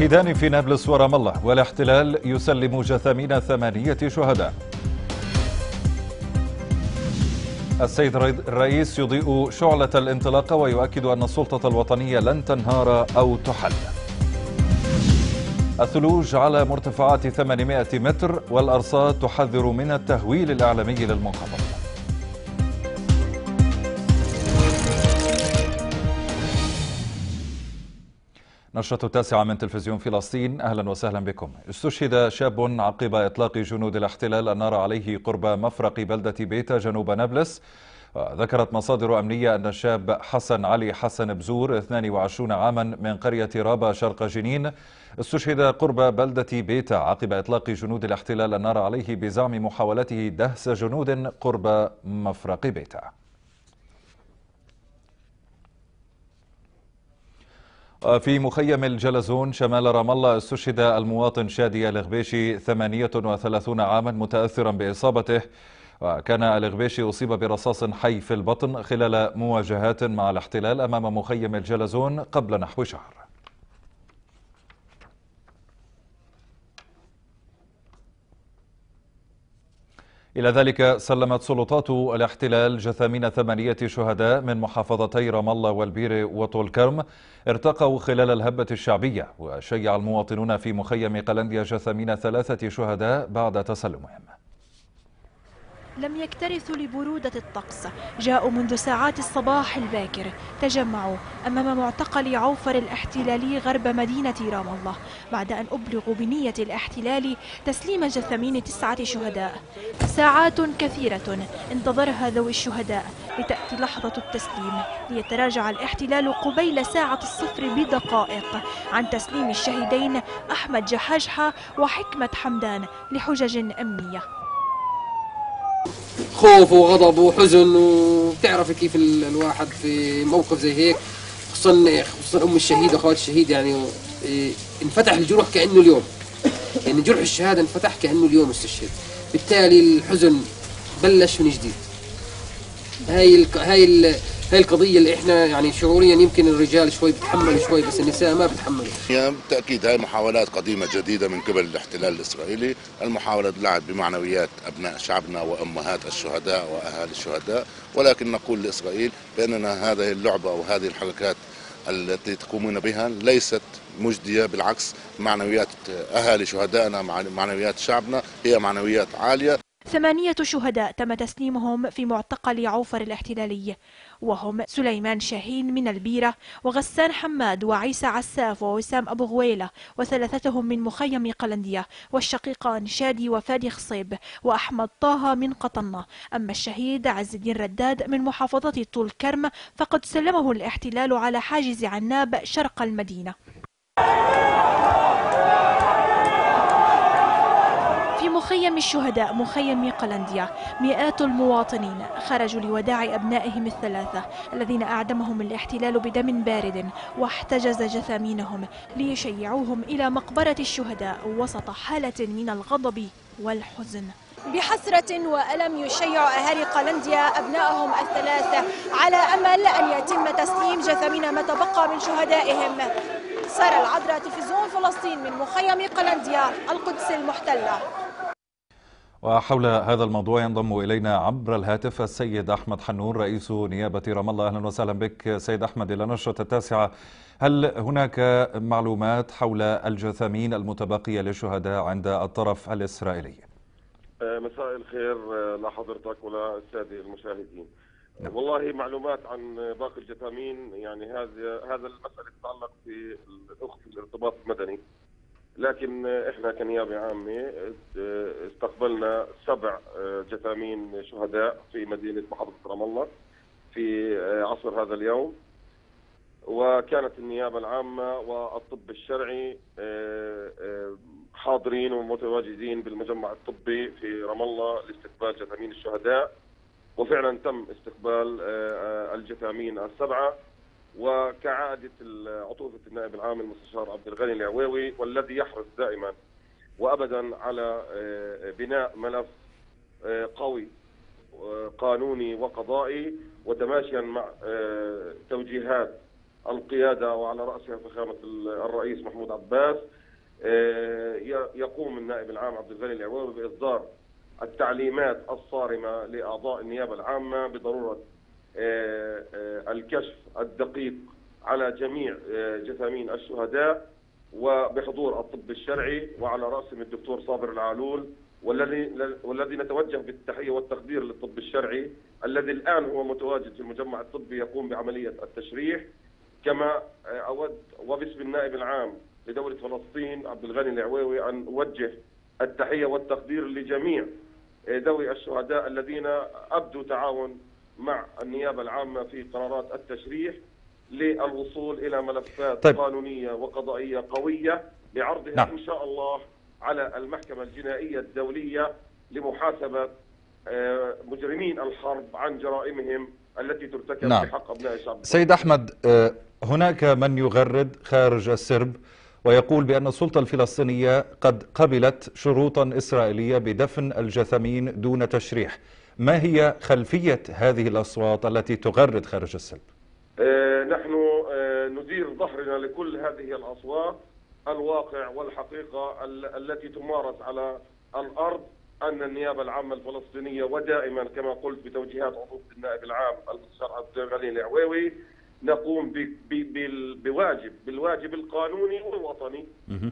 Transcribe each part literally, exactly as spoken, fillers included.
شهيدان في نابلس ورام الله، والاحتلال يسلم جثامين ثمانية شهداء. السيد الرئيس يضيء شعلة الانطلاقة ويؤكد أن السلطة الوطنية لن تنهار أو تحل. الثلوج على مرتفعات ثمانمائة متر، والأرصاد تحذر من التهويل الإعلامي للمنخفض. نشرة التاسعة من تلفزيون فلسطين، أهلا وسهلا بكم. استشهد شاب عقب إطلاق جنود الاحتلال النار عليه قرب مفرق بلدة بيتا جنوب نابلس. ذكرت مصادر أمنية أن الشاب حسن علي حسن بزور اثنين وعشرين عاما من قرية رابا شرق جنين استشهد قرب بلدة بيتا عقب إطلاق جنود الاحتلال النار عليه بزعم محاولته دهس جنود قرب مفرق بيتا. في مخيم الجلزون شمال رام الله استشهد المواطن شادي الغبيشي ثمانية وثلاثين عاما متأثرا بإصابته، وكان الغبيشي أصيب برصاص حي في البطن خلال مواجهات مع الاحتلال أمام مخيم الجلزون قبل نحو شهر. إلى ذلك سلمت سلطات الاحتلال جثامين ثمانية شهداء من محافظتي رام الله والبير وطول كرم ارتقوا خلال الهبة الشعبية، وشيع المواطنون في مخيم قلنديا جثامين ثلاثة شهداء بعد تسلمهم. لم يكترثوا لبرودة الطقس، جاءوا منذ ساعات الصباح الباكر، تجمعوا أمام معتقل عوفر الاحتلالي غرب مدينة رام الله بعد أن أبلغوا بنية الاحتلال تسليم جثامين تسعة شهداء. ساعات كثيرة انتظرها ذوي الشهداء لتأتي لحظة التسليم، ليتراجع الاحتلال قبيل ساعة الصفر بدقائق عن تسليم الشهيدين أحمد جحاجحة وحكمة حمدان لحجج أمنية. خوف وغضب وحزن، وبتعرفي كيف الواحد في موقف زي هيك، خصوصا خصوصا ام الشهيد واخوات الشهيد، يعني انفتح الجروح كانه اليوم، يعني جرح الشهاده انفتح كانه اليوم استشهد، بالتالي الحزن بلش من جديد. هاي ال هاي ال هاي القضيه اللي احنا يعني شعوريا يمكن الرجال شوي بتحملوا شوي، بس النساء ما بتحملوا. بالتاكيد هاي محاولات قديمه جديده من قبل الاحتلال الاسرائيلي، المحاوله اللعب بمعنويات ابناء شعبنا وامهات الشهداء واهالي الشهداء، ولكن نقول لاسرائيل باننا هذه اللعبه وهذه الحركات التي تقومون بها ليست مجديه، بالعكس معنويات اهالي شهدائنا معنويات شعبنا هي معنويات عاليه. ثمانية شهداء تم تسليمهم في معتقل عوفر الاحتلالي، وهم سليمان شاهين من البيرة، وغسان حماد، وعيسى عساف، ووسام أبو غويلة، وثلاثتهم من مخيم قلندية، والشقيقان شادي وفادي خصيب، وأحمد طه من قطنة. أما الشهيد عز الدين رداد من محافظة طول كرم فقد سلمه الاحتلال على حاجز عناب شرق المدينة. في مخيم الشهداء مخيم قلنديا مئات المواطنين خرجوا لوداع أبنائهم الثلاثة الذين أعدمهم الاحتلال بدم بارد، واحتجز جثامينهم ليشيعوهم إلى مقبرة الشهداء وسط حالة من الغضب والحزن. بحسرة وألم يشيع أهالي قلنديا أبنائهم الثلاثة على أمل أن يتم تسليم جثامين ما تبقى من شهدائهم. سارة العذراء، تلفزيون فلسطين، من مخيم قلنديا القدس المحتلة. وحول هذا الموضوع ينضم إلينا عبر الهاتف السيد أحمد حنون رئيس نيابة رام الله. أهلا وسهلا بك سيد أحمد إلى نشرة التاسعة. هل هناك معلومات حول الجثامين المتبقية للشهداء عند الطرف الإسرائيلي؟ مساء الخير لحضرتك وللسادة المشاهدين. والله معلومات عن باقي الجثامين، يعني هذا هذا المسألة تتعلق في الأخت الارتباط المدني، لكن احنا كنيابه عامه استقبلنا سبع جثامين شهداء في مدينه محافظه رام الله في عصر هذا اليوم، وكانت النيابه العامه والطب الشرعي حاضرين ومتواجدين بالمجمع الطبي في رام الله لاستقبال جثامين الشهداء، وفعلا تم استقبال الجثامين السبعه. وكعادة عطوفة النائب العام المستشار عبد الغني العويوي، والذي يحرص دائما وأبدا على بناء ملف قوي قانوني وقضائي وتماشيا مع توجيهات القيادة وعلى رأسها فخامة الرئيس محمود عباس، يقوم النائب العام عبد الغني العويوي بإصدار التعليمات الصارمة لأعضاء النيابة العامة بضرورة الكشف الدقيق على جميع جثامين الشهداء وبحضور الطب الشرعي وعلى رأسهم الدكتور صابر العالول، والذي والذي نتوجه بالتحية والتقدير للطب الشرعي الذي الآن هو متواجد في المجمع الطبي يقوم بعملية التشريح. كما أود وباسم النائب العام لدولة فلسطين عبد الغني العويوي أن أوجه التحية والتقدير لجميع ذوي الشهداء الذين أبدوا تعاون مع النيابة العامة في قرارات التشريح للوصول إلى ملفات طيب. قانونية وقضائية قوية لعرضها نعم. إن شاء الله على المحكمة الجنائية الدولية لمحاسبة مجرمين الحرب عن جرائمهم التي ترتكب نعم. بحق أبناء الشعب. سيد أحمد، هناك من يغرد خارج السرب ويقول بأن السلطة الفلسطينية قد قبلت شروطا إسرائيلية بدفن الجثامين دون تشريح. ما هي خلفية هذه الأصوات التي تغرد خارج السرب؟ آه نحن آه ندير ظهرنا لكل هذه الأصوات. الواقع والحقيقة ال التي تمارس على الأرض أن النيابة العامة الفلسطينية ودائما كما قلت بتوجيهات عضو النائب العام المستشار عبد الغني العويوي نقوم ب ب بواجب بالواجب القانوني والوطني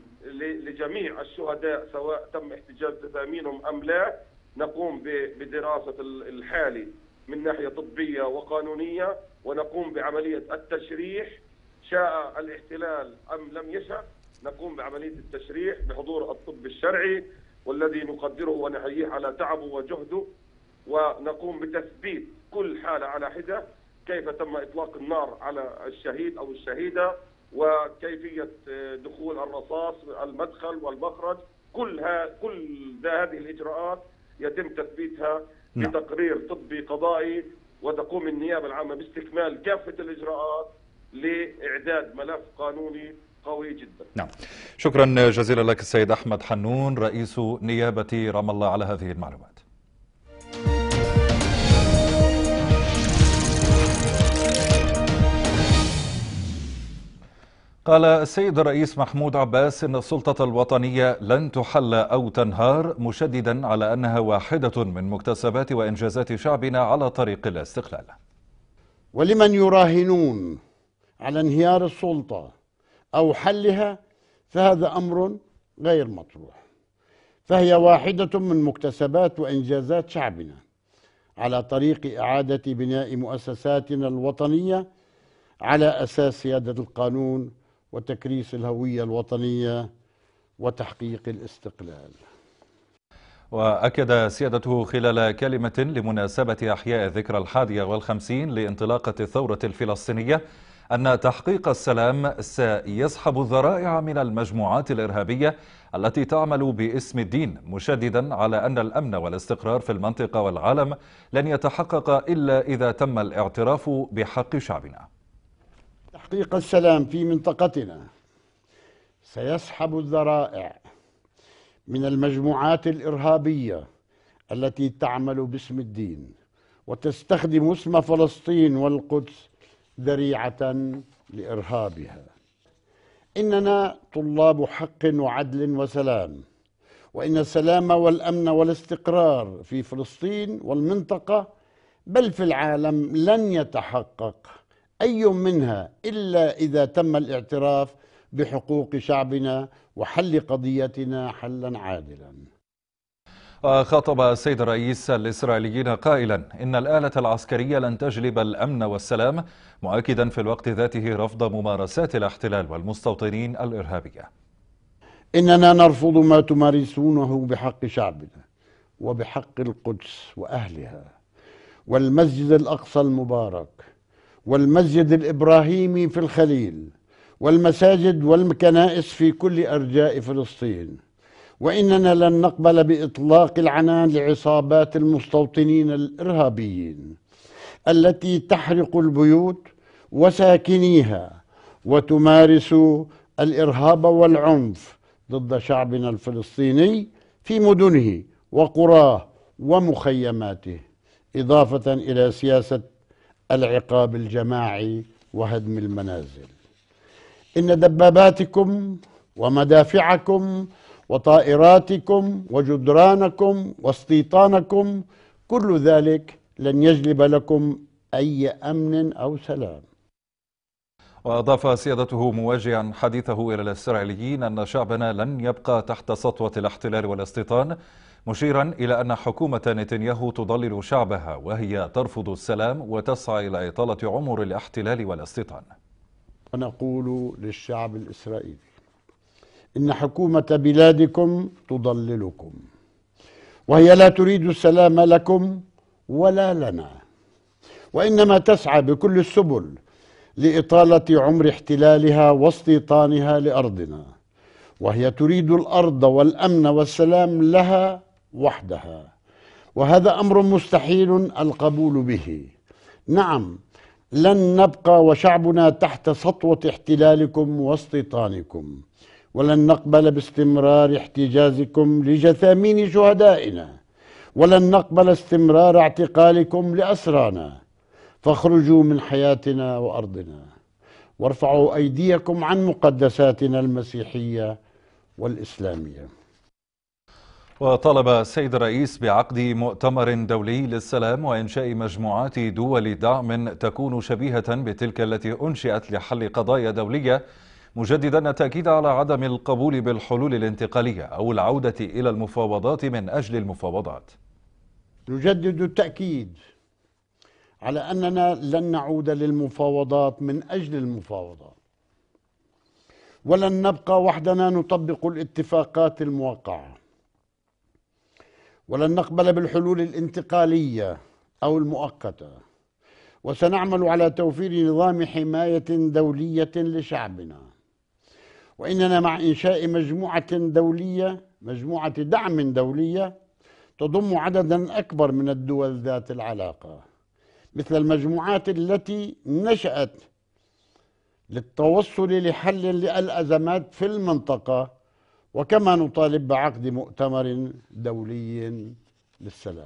لجميع الشهداء سواء تم احتجاز جثامينهم أم لا. نقوم بدراسة الحالة من ناحية طبية وقانونية ونقوم بعملية التشريح شاء الاحتلال أم لم يشأ. نقوم بعملية التشريح بحضور الطب الشرعي والذي نقدره ونحييه على تعبه وجهده، ونقوم بتثبيت كل حالة على حدة، كيف تم إطلاق النار على الشهيد أو الشهيدة وكيفية دخول الرصاص المدخل والمخرج. كل ها كل هذه الإجراءات يتم تثبيتها بتقرير طبي قضائي، وتقوم النيابة العامة باستكمال كافة الإجراءات لإعداد ملف قانوني قوي جدا. نعم، شكرا جزيلا لك السيد أحمد حنون رئيس نيابة رام الله على هذه المعلومات. قال السيد الرئيس محمود عباس إن السلطة الوطنية لن تحل أو تنهار، مشددا على أنها واحدة من مكتسبات وإنجازات شعبنا على طريق الاستقلال. ولمن يراهنون على انهيار السلطة أو حلها فهذا أمر غير مطروح، فهي واحدة من مكتسبات وإنجازات شعبنا على طريق إعادة بناء مؤسساتنا الوطنية على أساس سيادة القانون وتكريس الهوية الوطنية وتحقيق الاستقلال. وأكد سيادته خلال كلمة لمناسبة أحياء الذكرى الحادية والخمسين لانطلاقة الثورة الفلسطينية أن تحقيق السلام سيسحب الذرائع من المجموعات الإرهابية التي تعمل باسم الدين، مشددا على أن الأمن والاستقرار في المنطقة والعالم لن يتحقق إلا إذا تم الاعتراف بحق شعبنا. تحقيق السلام في منطقتنا سيسحب الذرائع من المجموعات الإرهابية التي تعمل باسم الدين وتستخدم اسم فلسطين والقدس ذريعة لإرهابها. إننا طلاب حق وعدل وسلام، وإن السلام والأمن والاستقرار في فلسطين والمنطقة بل في العالم لن يتحقق أي منها إلا إذا تم الاعتراف بحقوق شعبنا وحل قضيتنا حلا عادلا. وخاطب السيد الرئيس الإسرائيليين قائلا إن الآلة العسكرية لن تجلب الأمن والسلام، مؤكدا في الوقت ذاته رفض ممارسات الاحتلال والمستوطنين الإرهابية. إننا نرفض ما تمارسونه بحق شعبنا وبحق القدس وأهلها والمسجد الأقصى المبارك والمسجد الإبراهيمي في الخليل والمساجد والكنائس في كل أرجاء فلسطين. وإننا لن نقبل بإطلاق العنان لعصابات المستوطنين الإرهابيين التي تحرق البيوت وساكنيها وتمارس الإرهاب والعنف ضد شعبنا الفلسطيني في مدنه وقراه ومخيماته، إضافة إلى سياسة العقاب الجماعي وهدم المنازل. إن دباباتكم ومدافعكم وطائراتكم وجدرانكم واستيطانكم كل ذلك لن يجلب لكم أي أمن أو سلام. وأضاف سيادته موجها حديثه إلى الإسرائيليين أن شعبنا لن يبقى تحت سطوة الاحتلال والاستيطان، مشيرا إلى أن حكومة نتنياهو تضلل شعبها وهي ترفض السلام وتسعى إلى إطالة عمر الاحتلال والاستيطان. ونقول للشعب الإسرائيلي إن حكومة بلادكم تضللكم، وهي لا تريد السلام لكم ولا لنا، وإنما تسعى بكل السبل لإطالة عمر احتلالها واستيطانها لأرضنا، وهي تريد الأرض والأمن والسلام لها وحدها، وهذا أمر مستحيل القبول به. نعم، لن نبقى وشعبنا تحت سطوة احتلالكم واستيطانكم، ولن نقبل باستمرار احتجازكم لجثامين شهدائنا، ولن نقبل استمرار اعتقالكم لأسرانا. فاخرجوا من حياتنا وأرضنا، وارفعوا أيديكم عن مقدساتنا المسيحية والإسلامية. وطلب السيد الرئيس بعقد مؤتمر دولي للسلام وإنشاء مجموعات دول دعم تكون شبيهة بتلك التي أنشئت لحل قضايا دولية، مجددا التأكيد على عدم القبول بالحلول الانتقالية أو العودة إلى المفاوضات من أجل المفاوضات. نجدد التأكيد على أننا لن نعود للمفاوضات من أجل المفاوضات، ولن نبقى وحدنا نطبق الاتفاقات الموقعة، ولن نقبل بالحلول الانتقالية أو المؤقتة، وسنعمل على توفير نظام حماية دولية لشعبنا. وإننا مع إنشاء مجموعة دولية مجموعة دعم دولية تضم عددا أكبر من الدول ذات العلاقة، مثل المجموعات التي نشأت للتوصل لحل للأزمات في المنطقة، وكما نطالب بعقد مؤتمر دولي للسلام.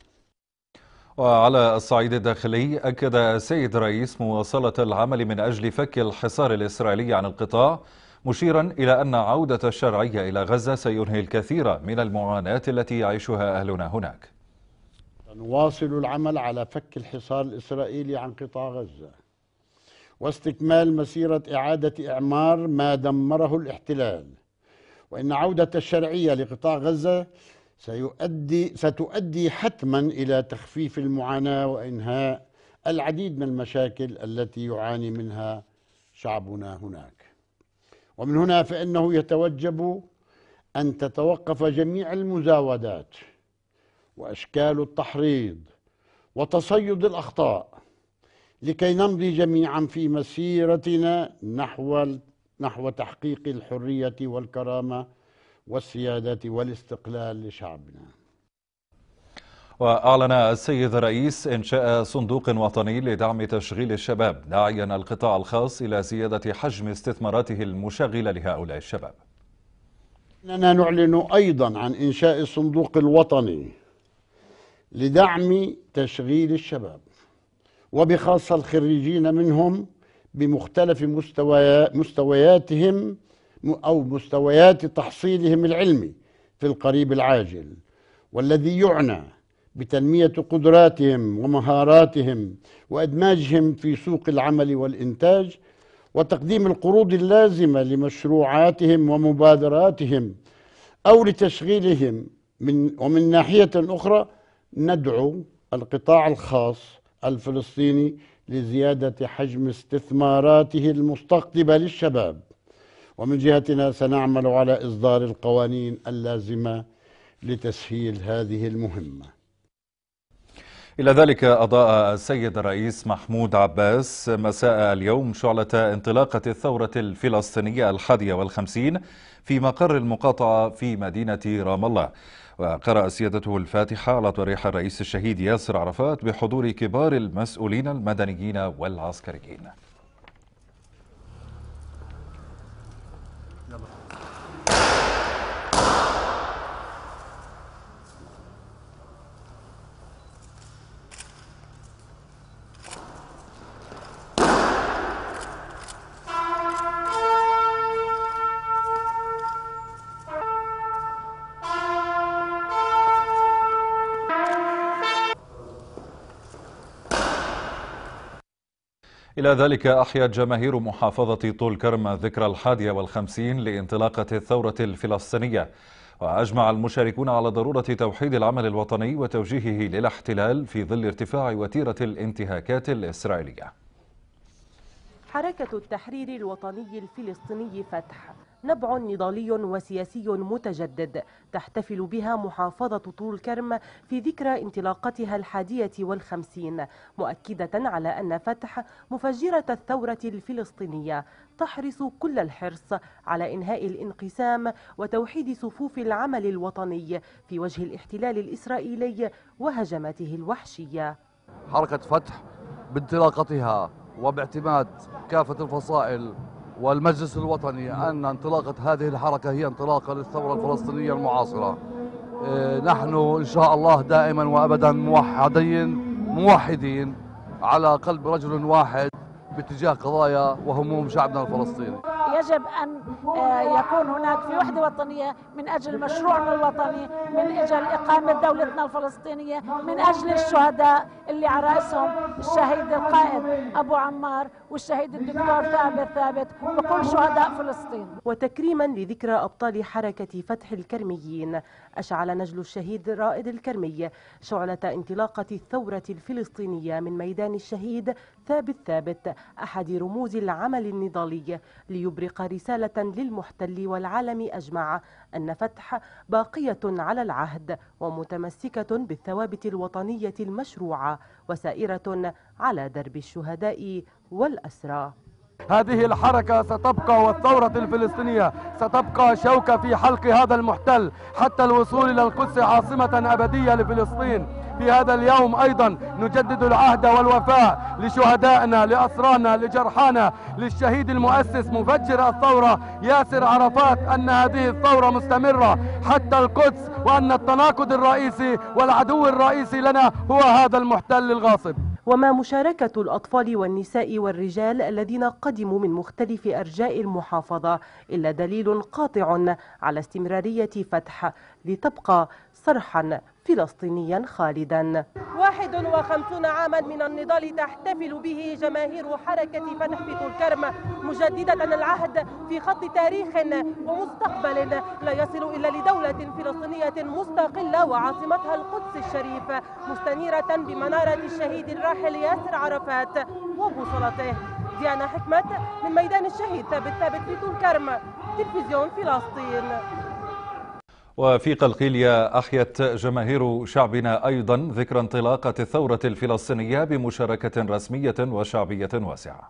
وعلى الصعيد الداخلي أكد السيد الرئيس مواصلة العمل من أجل فك الحصار الإسرائيلي عن القطاع، مشيرا إلى أن عودة الشرعية إلى غزة سينهي الكثير من المعاناة التي يعيشها أهلنا هناك. نواصل العمل على فك الحصار الإسرائيلي عن قطاع غزة واستكمال مسيرة إعادة إعمار ما دمره الاحتلال، وإن عودة الشرعية لقطاع غزة سيؤدي ستؤدي حتما إلى تخفيف المعاناة وإنهاء العديد من المشاكل التي يعاني منها شعبنا هناك. ومن هنا فإنه يتوجب أن تتوقف جميع المزاودات وأشكال التحريض وتصيد الأخطاء، لكي نمضي جميعا في مسيرتنا نحو نحو تحقيق الحرية والكرامة والسيادة والاستقلال لشعبنا. وأعلن السيد الرئيس إنشاء صندوق وطني لدعم تشغيل الشباب، داعيا القطاع الخاص إلى زيادة حجم استثماراته المشغلة لهؤلاء الشباب. إننا نعلن أيضا عن إنشاء الصندوق الوطني لدعم تشغيل الشباب، وبخاصة الخريجين منهم بمختلف مستوياتهم أو مستويات تحصيلهم العلمي في القريب العاجل، والذي يعنى بتنمية قدراتهم ومهاراتهم وإدماجهم في سوق العمل والإنتاج، وتقديم القروض اللازمة لمشروعاتهم ومبادراتهم أو لتشغيلهم. من ومن ناحية أخرى ندعو القطاع الخاص الفلسطيني لزيادة حجم استثماراته المستقطبة للشباب، ومن جهتنا سنعمل على إصدار القوانين اللازمة لتسهيل هذه المهمة. إلى ذلك أضاء السيد الرئيس محمود عباس مساء اليوم شعلة انطلاقة الثورة الفلسطينية الحادية والخمسين في مقر المقاطعة في مدينة رام الله، وقرأ سيادته الفاتحة على ضريح الرئيس الشهيد ياسر عرفات بحضور كبار المسؤولين المدنيين والعسكريين. إلى ذلك أحيت جماهير محافظة طول كرم ذكرى الحادية والخمسين لانطلاقة الثورة الفلسطينية، وأجمع المشاركون على ضرورة توحيد العمل الوطني وتوجيهه للاحتلال في ظل ارتفاع وتيرة الانتهاكات الإسرائيلية. حركة التحرير الوطني الفلسطيني فتح نبع نضالي وسياسي متجدد تحتفل بها محافظة طول كرم في ذكرى انطلاقتها الحادية والخمسين، مؤكدة على أن فتح مفجرة الثورة الفلسطينية تحرص كل الحرص على إنهاء الانقسام وتوحيد صفوف العمل الوطني في وجه الاحتلال الإسرائيلي وهجماته الوحشية. حركة فتح بانطلاقتها وباعتماد كافة الفصائل والمجلس الوطني أن انطلاقة هذه الحركة هي انطلاقة للثورة الفلسطينية المعاصرة. نحن إن شاء الله دائما وأبدا موحدين موحدين على قلب رجل واحد باتجاه قضايا وهموم شعبنا الفلسطيني. يجب أن يكون هناك في وحدة وطنية من أجل مشروعنا الوطني، من أجل إقامة دولتنا الفلسطينية، من أجل الشهداء اللي على رأسهم الشهيد القائد أبو عمار والشهيد الدكتور ثابت ثابت وكل شهداء فلسطين. وتكريما لذكرى أبطال حركة فتح الكرميين، أشعل نجل الشهيد رائد الكرمي شعلة انطلاقة الثورة الفلسطينية من ميدان الشهيد ثابت ثابت أحد رموز العمل النضالي، ليبرق رسالة للمحتل والعالم أجمع أن فتح باقية على العهد ومتمسكة بالثوابت الوطنية المشروعة وسائرة على درب الشهداء والأسرى. هذه الحركة ستبقى والثورة الفلسطينية ستبقى شوكة في حلق هذا المحتل حتى الوصول إلى القدس عاصمة أبدية لفلسطين. في هذا اليوم أيضا نجدد العهد والوفاء لشهدائنا، لأسرانا، لجرحانا، للشهيد المؤسس مفجر الثورة ياسر عرفات أن هذه الثورة مستمرة حتى القدس، وأن التناقض الرئيسي والعدو الرئيسي لنا هو هذا المحتل الغاصب. وما مشاركة الأطفال والنساء والرجال الذين قدموا من مختلف أرجاء المحافظة إلا دليل قاطع على استمرارية فتح لتبقى صرحا فلسطينيا خالدا. واحد وخمسون عاما من النضال تحتفل به جماهير حركة فتح في طول كرم، مجددة العهد في خط تاريخ ومستقبل لا يصل إلا لدولة فلسطينية مستقلة وعاصمتها القدس الشريف، مستنيرة بمنارة الشهيد الراحل ياسر عرفات وبوصلته. ديانا حكمت من ميدان الشهيد ثابت ثابت في طول كرم، تلفزيون فلسطين. وفي قلقيلية أحيت جماهير شعبنا أيضا ذكرى انطلاقة الثورة الفلسطينية بمشاركة رسمية وشعبية واسعة.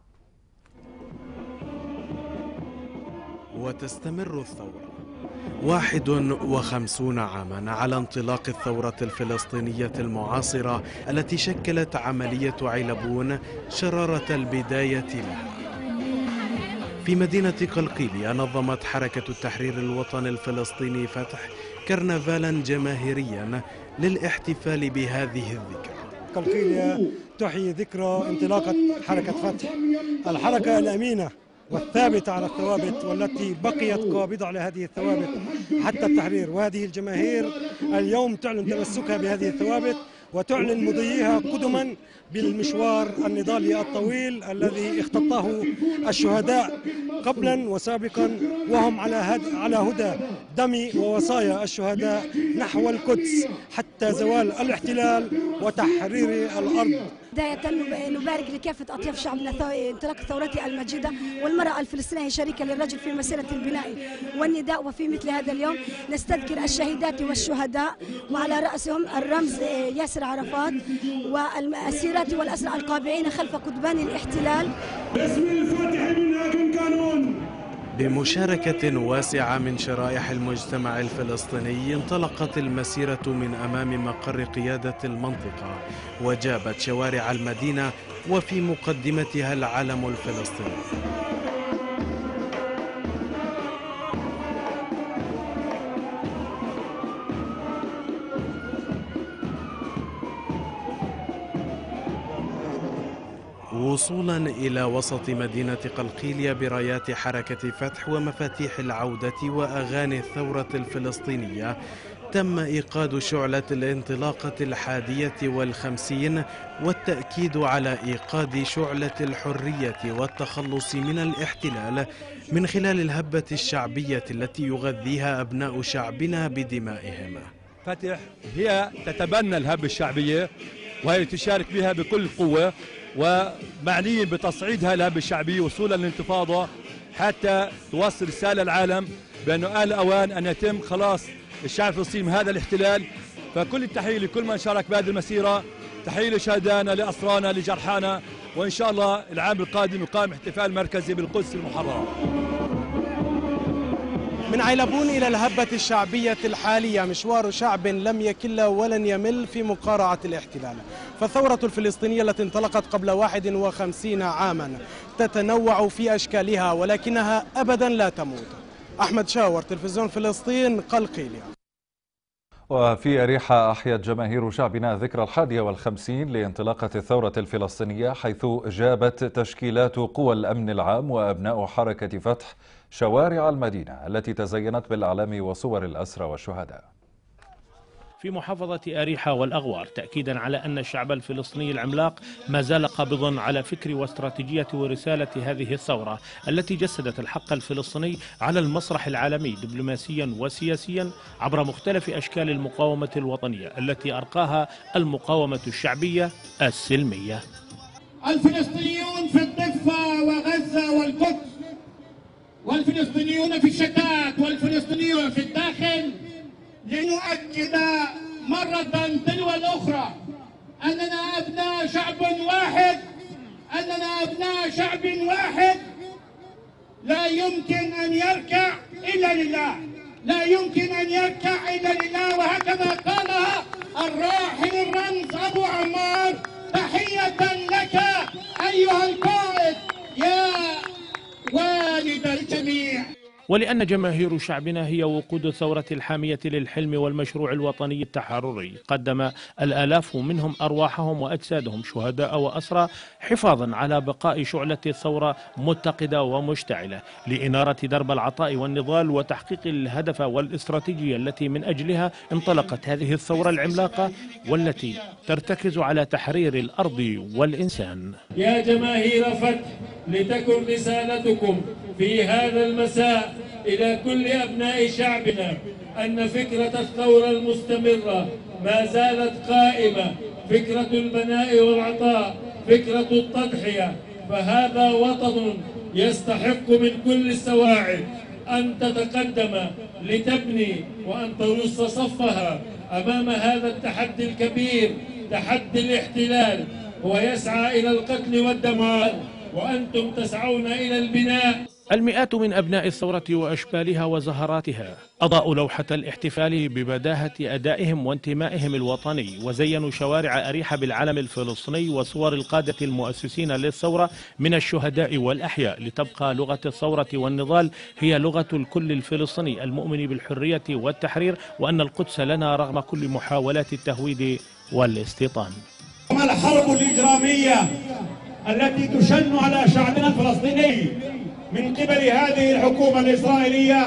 وتستمر الثورة واحد وخمسون عاما على انطلاق الثورة الفلسطينية المعاصرة التي شكلت عملية علبون شرارة البداية لها. في مدينة قلقيلية نظمت حركة التحرير الوطني الفلسطيني فتح كرنفالا جماهيريا للاحتفال بهذه الذكرى. قلقيلية تحيي ذكرى انطلاقة حركة فتح، الحركة الأمينة والثابتة على الثوابت والتي بقيت قابضة على هذه الثوابت حتى التحرير، وهذه الجماهير اليوم تعلن تمسكها بهذه الثوابت وتعلن مضيها قدما بالمشوار النضالي الطويل الذي اختطاه الشهداء قبلا وسابقا، وهم على هد على هدى دم ووصايا الشهداء نحو القدس حتى زوال الاحتلال وتحرير الأرض. بداية نبارك لكافة أطياف شعبنا انطلاق ثورته المجيدة، والمرأة الفلسطينية شريكة للرجل في مسيرة البناء والنداء. وفي مثل هذا اليوم نستذكر الشهيدات والشهداء وعلى رأسهم الرمز ياسر عرفات والأسيرات والأسرى القابعين خلف قضبان الاحتلال. اسم الفاتح من هاكم قانون. بمشاركة واسعة من شرائح المجتمع الفلسطيني انطلقت المسيرة من أمام مقر قيادة المنطقة وجابت شوارع المدينة وفي مقدمتها العلم الفلسطيني. وصولا إلى وسط مدينة قلقيلية برايات حركة فتح ومفاتيح العودة وأغاني الثورة الفلسطينية، تم إيقاد شعلة الانطلاقة الحادية والخمسين والتأكيد على إيقاد شعلة الحرية والتخلص من الاحتلال من خلال الهبة الشعبية التي يغذيها أبناء شعبنا بدمائهم. فتح هي تتبنى الهبة الشعبية وهي تشارك بها بكل قوة، ومعنيين بتصعيدها الهبة الشعبية وصولا للانتفاضة حتى توصل رسالة العالم بأنه آن الأوان أن يتم خلاص الشعب الفلسطيني من هذا الاحتلال. فكل التحية لكل من شارك بهذه المسيرة، تحية لشهدائنا لأسرانا لجرحانا، وإن شاء الله العام القادم يقام احتفال مركزي بالقدس المحررة. من علبون إلى الهبة الشعبية الحالية مشوار شعب لم يكل ولن يمل في مقارعة الاحتلال. فالثورة الفلسطينية التي انطلقت قبل واحد وخمسين عاما تتنوع في أشكالها ولكنها أبدا لا تموت. أحمد شاور، تلفزيون فلسطين، قلقيلية. وفي أريحة أحيت جماهير شعبنا ذكرى الحادية والخمسين لانطلاقة الثورة الفلسطينية، حيث جابت تشكيلات قوى الأمن العام وأبناء حركة فتح شوارع المدينة التي تزينت بالأعلام وصور الأسرى والشهداء. في محافظة أريحة والأغوار، تأكيدا على أن الشعب الفلسطيني العملاق ما زال قابضا على فكر واستراتيجية ورسالة هذه الثورة التي جسدت الحق الفلسطيني على المسرح العالمي دبلوماسيا وسياسيا عبر مختلف أشكال المقاومة الوطنية التي أرقاها المقاومة الشعبية السلمية. الفلسطينيون في الضفة وغزة والقدس، والفلسطينيون في الشتات، والفلسطينيون في الداخل، لنؤكد مرة تلو الأخرى أننا أبناء شعب واحد، أننا أبناء شعب واحد لا يمكن أن يركع إلا لله، لا يمكن أن يركع إلا لله، وهكذا قالها الراحل الرمز أبو عمار. تحية لك أيها القائد يا والد الجميع. ولأن جماهير شعبنا هي وقود الثورة الحامية للحلم والمشروع الوطني التحرري، قدم الآلاف منهم أرواحهم وأجسادهم شهداء وأسرى حفاظا على بقاء شعلة الثورة متقدة ومشتعلة لإنارة درب العطاء والنضال وتحقيق الهدف والاستراتيجية التي من أجلها انطلقت هذه الثورة العملاقة والتي ترتكز على تحرير الأرض والإنسان. يا جماهير فتح، لتكن رسالتكم في هذا المساء إلى كل أبناء شعبنا أن فكرة الثورة المستمرة ما زالت قائمة، فكرة البناء والعطاء، فكرة التضحية. فهذا وطن يستحق من كل السواعد أن تتقدم لتبني وأن ترص صفها أمام هذا التحدي الكبير، تحدي الاحتلال. هو يسعى إلى القتل والدمار وأنتم تسعون إلى البناء. المئات من أبناء الثورة وأشبالها وزهراتها أضاءوا لوحة الاحتفال ببداهة أدائهم وانتمائهم الوطني، وزينوا شوارع أريحة بالعلم الفلسطيني وصور القادة المؤسسين للثورة من الشهداء والأحياء، لتبقى لغة الثورة والنضال هي لغة الكل الفلسطيني المؤمن بالحرية والتحرير، وأن القدس لنا رغم كل محاولات التهويد والاستيطان. وما الحرب الإجرامية التي تشن على شعبنا الفلسطيني من قبل هذه الحكومة الإسرائيلية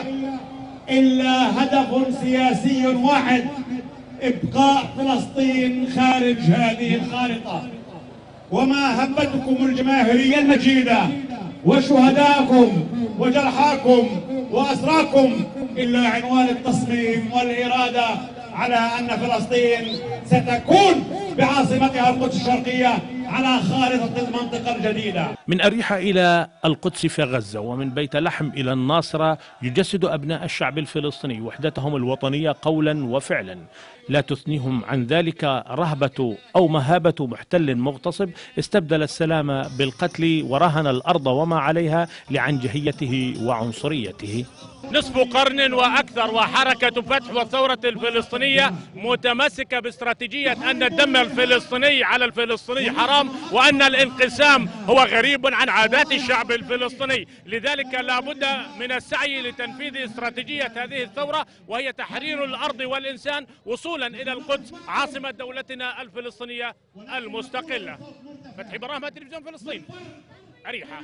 إلا هدف سياسي واحد: إبقاء فلسطين خارج هذه الخارطة. وما هبتكم الجماهيرية المجيدة وشهداءكم وجرحاكم وأسراكم إلا عنوان التصميم والإرادة على أن فلسطين ستكون بعاصمتها القدس الشرقية على خارطة المنطقة الجديدة. من أريحة إلى القدس في غزة، ومن بيت لحم إلى الناصرة، يجسد أبناء الشعب الفلسطيني وحدتهم الوطنية قولا وفعلا، لا تثنيهم عن ذلك رهبة أو مهابة محتل مغتصب استبدل السلام بالقتل ورهن الأرض وما عليها لعنجهيته وعنصريته. نصف قرن وأكثر وحركة فتح والثورة الفلسطينية متمسكة باستراتيجية أن الدم الفلسطيني على الفلسطيني حرام، وأن الانقسام هو غريب عن عادات الشعب الفلسطيني. لذلك لا بد من السعي لتنفيذ استراتيجية هذه الثورة، وهي تحرير الأرض والإنسان وصولا إلى القدس عاصمة دولتنا الفلسطينية المستقلة. فتحي براهمة، تلفزيون فلسطين، أريحة.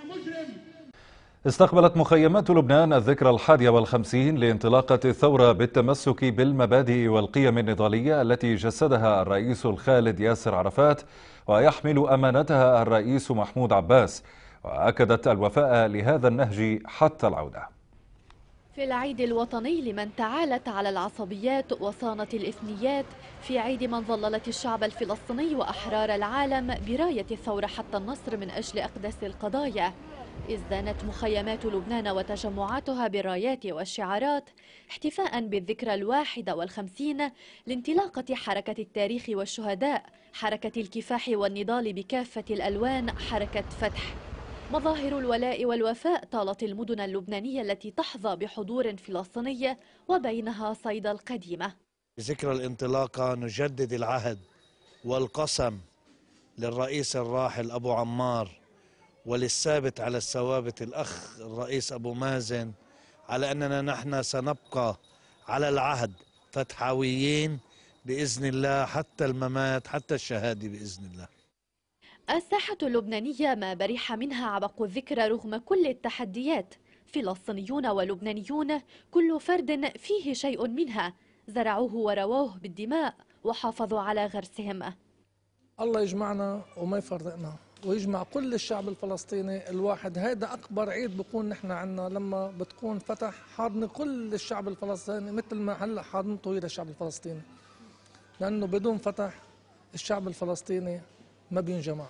استقبلت مخيمات لبنان الذكرى الحادية والخمسين لانطلاقة الثورة بالتمسك بالمبادئ والقيم النضالية التي جسدها الرئيس الخالد ياسر عرفات ويحمل أمانتها الرئيس محمود عباس، وأكدت الوفاء لهذا النهج حتى العودة. في العيد الوطني لمن تعالت على العصبيات وصانت الإثنيات، في عيد من ظللت الشعب الفلسطيني وأحرار العالم براية الثورة حتى النصر من أجل أقدس القضايا، ازدانت مخيمات لبنان وتجمعاتها بالرايات والشعارات احتفاء بالذكرى الواحدة والخمسين لانطلاقة حركة التاريخ والشهداء، حركة الكفاح والنضال بكافة الألوان، حركة فتح. مظاهر الولاء والوفاء طالت المدن اللبنانية التي تحظى بحضور فلسطيني وبينها صيدا القديمة. بذكرى الانطلاقة نجدد العهد والقسم للرئيس الراحل أبو عمار وللثابت على الثوابت الأخ الرئيس أبو مازن على أننا نحن سنبقى على العهد فتحاويين بإذن الله حتى الممات، حتى الشهادة بإذن الله. الساحة اللبنانية ما برح منها عبق الذكرى رغم كل التحديات، فلسطينيون ولبنانيون كل فرد فيه شيء منها، زرعوه ورووه بالدماء وحافظوا على غرسهم. الله يجمعنا وما يفرقنا ويجمع كل الشعب الفلسطيني الواحد. هيدا أكبر عيد بكون نحن عنا لما بتكون فتح حاضن كل الشعب الفلسطيني مثل ما هلا حاضنته هي الشعب الفلسطيني، لأنه بدون فتح الشعب الفلسطيني ما بينجمع.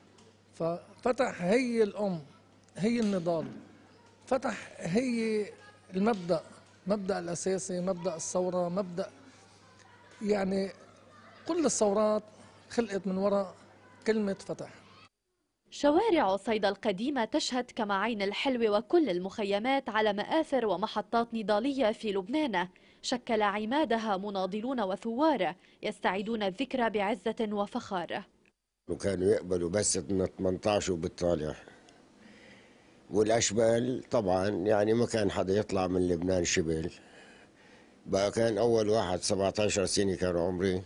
ففتح هي الأم، هي النضال، فتح هي المبدأ، مبدأ الأساسي، مبدأ الثورة، مبدأ يعني كل الثورات خلقت من وراء كلمة فتح. شوارع صيدا القديمة تشهد كما عين الحلو وكل المخيمات على مآثر ومحطات نضالية في لبنان، شكل عمادها مناضلون وثوار يستعيدون الذكرى بعزة وفخار. وكانوا يقبلوا بس ثمانية عشر وبالطالع، والأشبال طبعا يعني ما كان حدا يطلع من لبنان شبل. بقى كان أول واحد سبعة عشر سنة كان عمري،